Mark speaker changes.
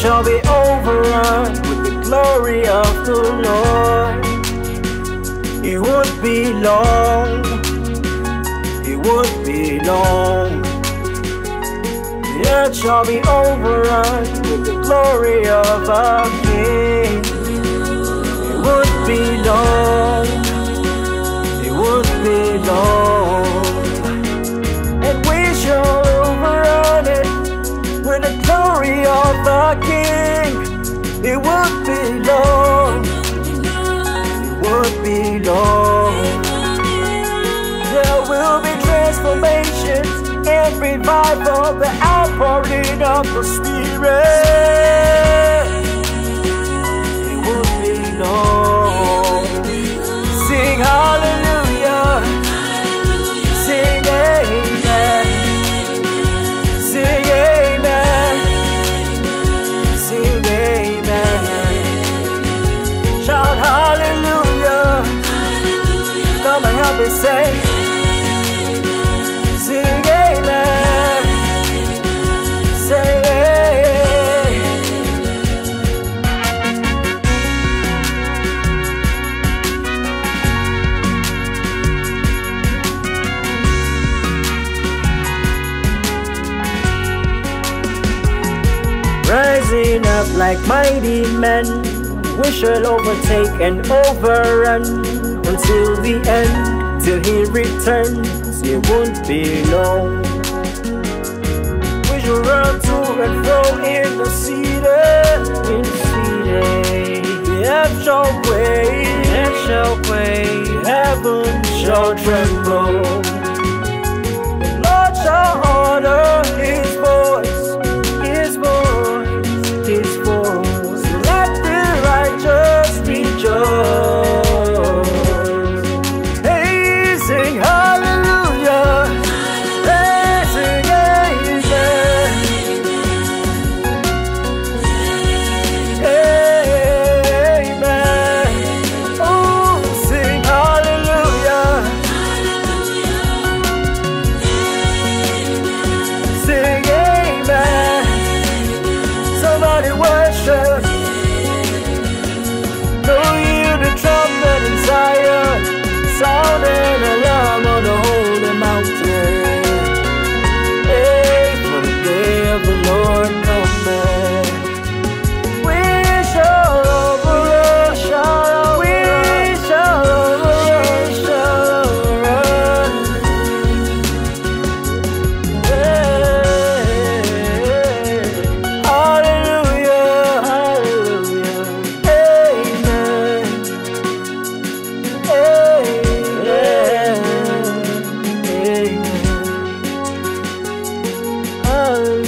Speaker 1: shall be overrun with the glory of the Lord. It won't be long, it won't be long. The earth shall be overrun with the glory of our King. It won't be long, it won't be long. And we shall overrun it with the glory of our King. It won't be long, it won't be long. There will be transformations and revival, the outpouring of the Spirit. It won't be long. Sing hallelujah, sing amen, sing amen, sing amen. Shout hallelujah, come and help me say. Rising up like mighty men, we shall overtake and overrun until the end, till he returns. It won't be long. We shall run to and fro in the cedar, in the cedar. The earth shall quake, the earth shall quake, heaven shall tremble. The Lord shall order his voice, his voice, his voice. Let the righteous rejoice. Hey, sing hallelujah, hey, sing amen, amen. Oh, sing hallelujah, sing amen. Somebody worship. Know you the trumpet in Zion, sound an alarm on the holy mountain. Hey, for the day of the Lord cometh. We shall overrun, we shall overrun, shall overrun. Hey, hallelujah, hallelujah, amen, amen, amen, hallelujah.